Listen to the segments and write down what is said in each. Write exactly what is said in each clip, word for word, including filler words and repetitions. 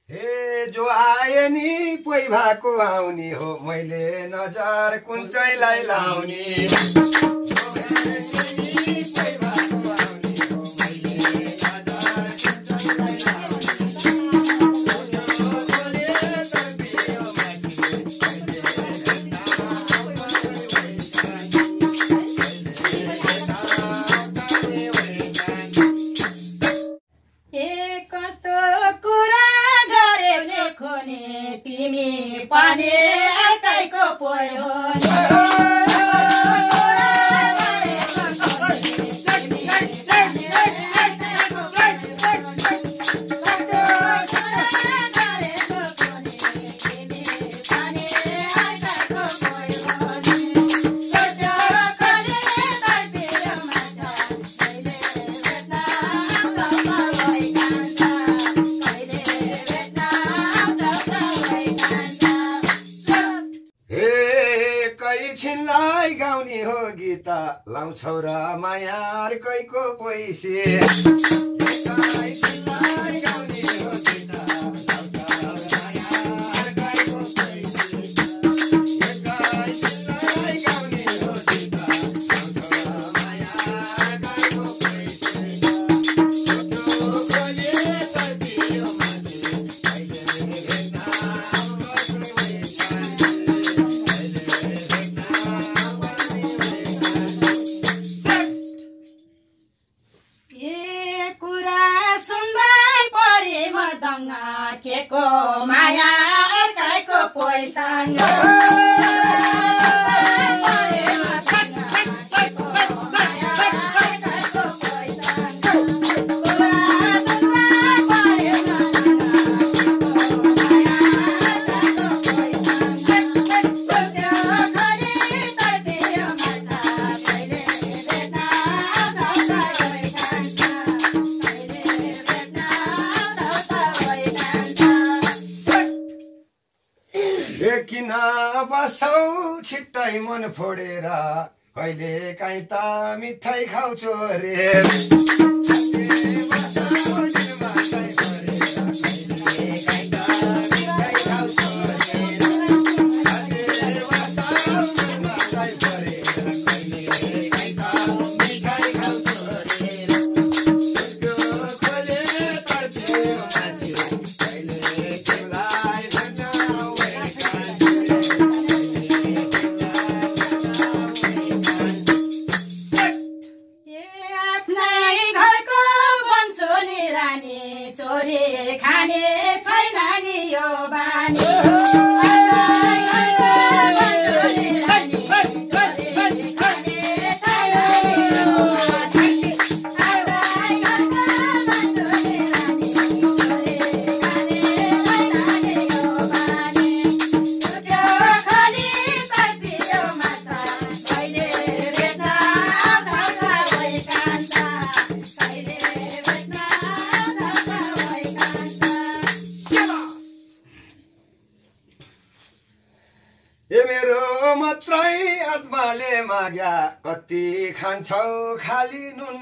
हे जो आए नि पोइ भएको आउने हो मैले नजर कुन चाहिँलाई लाउने पानी अर्कैको पोयो लाउँछौ र माया अर्कैको पैसे केको माया अर्कैको पैसा किन बसौ छिट्टै मन फोडेर कहिले काहीँ त मिठाई खाउँछु रे खाने छैन नि यो बानी ए मेरो मात्रै आत्माले माग्या कति खान्छौ खाली नुन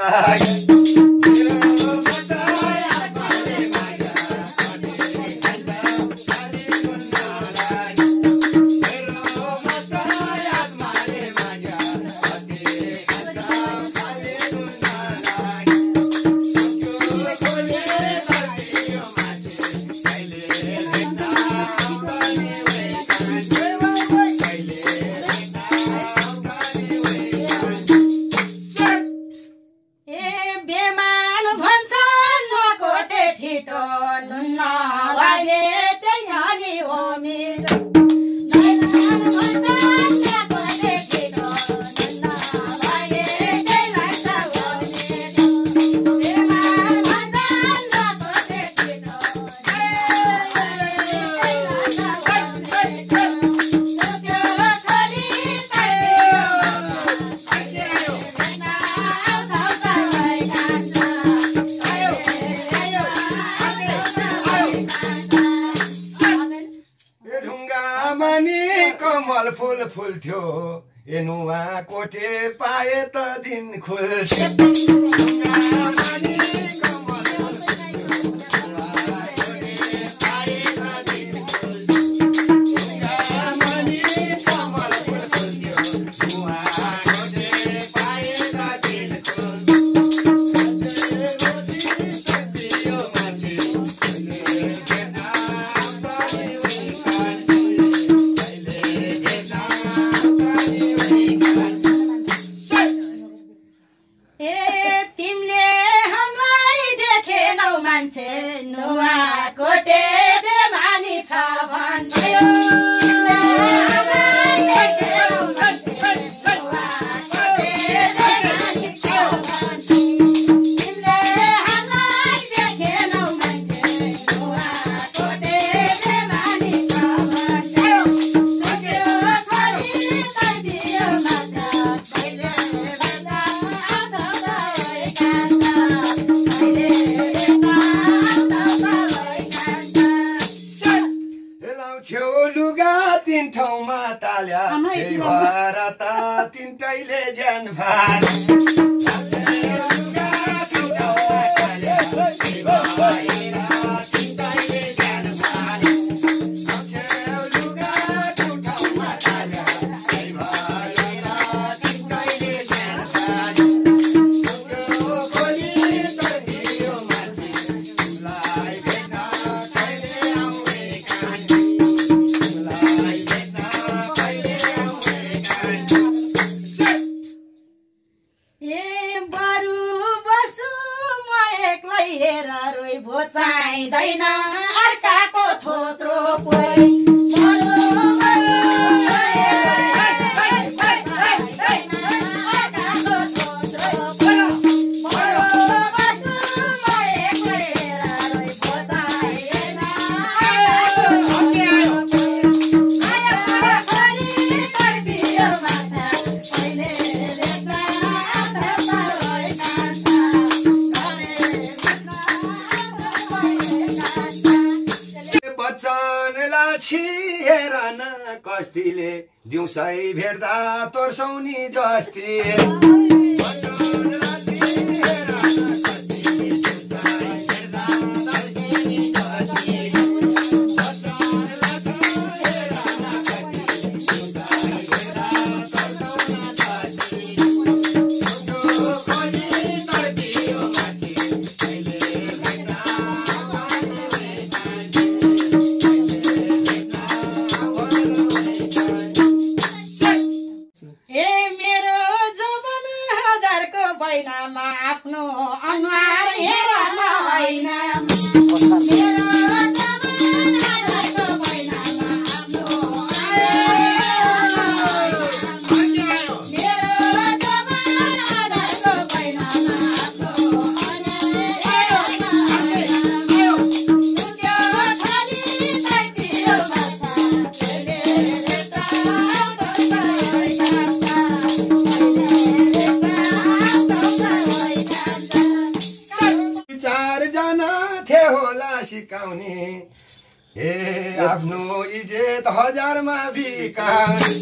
कमल फूल फुल्थ्यो ए नुवा कोठे पाए त दिन खुल्थ्यो तिन ठाउँमा टाल्या त्यही भएर त तिनटैले ज्यान भाग चाहिँदैन अर्काको थोत्रो पोइ कस्तीले दिउँसै भेट्दा तोर्सौनी जस्ती आफ्नो अनुहार हेर होइन सिकाउने हे आफ्नो इज्जत हजारमा बिकाउने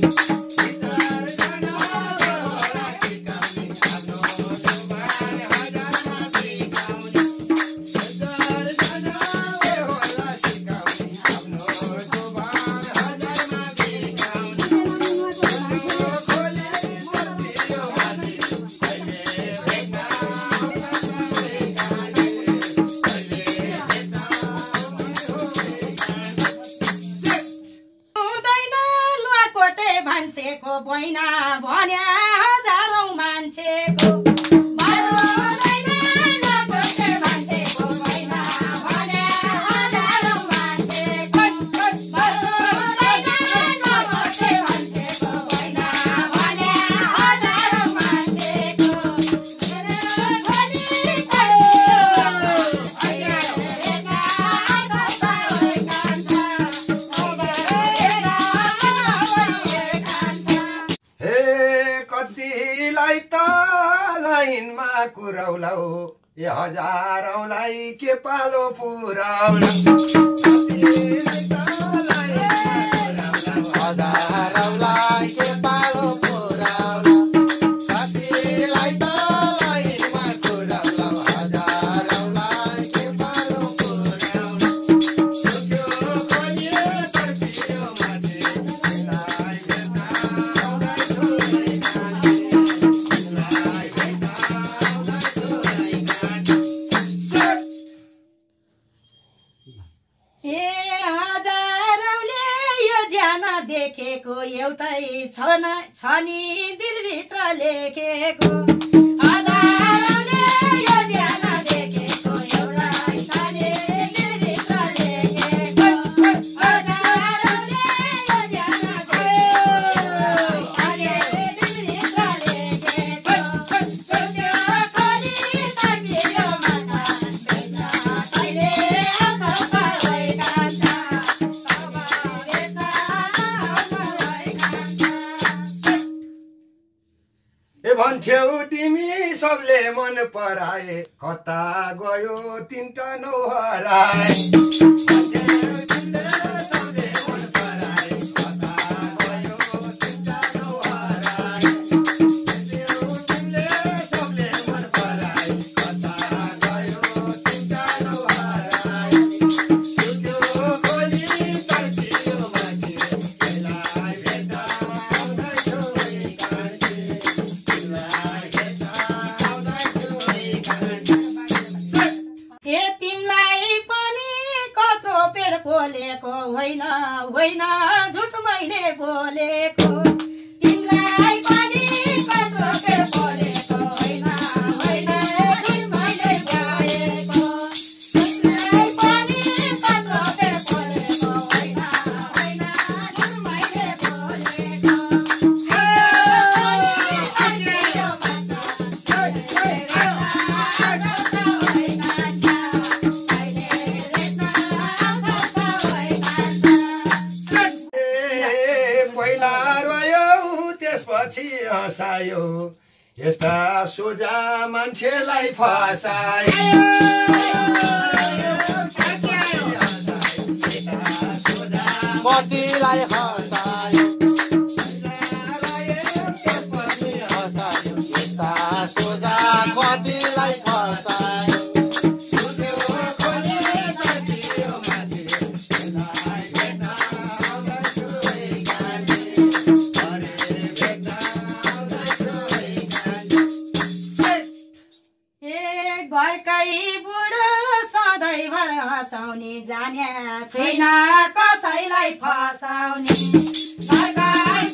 मान्छेको बहिना भन्या हजारौं मान्छेको कुरौलाउ ए हजारौंलाई के पालो पुराउला हजारौंलाई के पालो पुराउला कतिलाई त लाइनमा कुरौला हजारौंलाई के पालो पुराउला सुक्यो खोलियो तर्पियो मान्छे लाई बेता देखेको एउटै छ नि दिलभित्र लेखेको हजारौंले यो ध्यान देखेको एउटै छ नि दिलभित्र लेखेको हजारौंले यो ध्यान दिलभित्र लेखेको त्यो खोली तर्पियो माछा कहिले आउँछ पारै कान्छा ए भन्थ्यौ तिमी सबले मन पराए कता गयो तिनटा नौ हराए भन्थ्यौ तिमीले सबले मन पराए कता पेड पोलेको होइन होइन झुट मैले बोलेको तिमीलाई पनि कत्रो पेड पोलेको होइन होइन झुट मैले बोलेको तिमीलाई पनि कत्रो पेड पोलेको होइन होइन झुट मैले बोलेको पहिला रोयो त्यसपछि हँसायो यस्ता सोझा मान्छेलाई फसायो कतिलाई हँसायो त्यसपछि हँसायो यस्ता सोझा कतिलाई फसायो घरकै बुढो सधैँभर हँसाउने जाने छैन कसैलाई फसाउने घरकै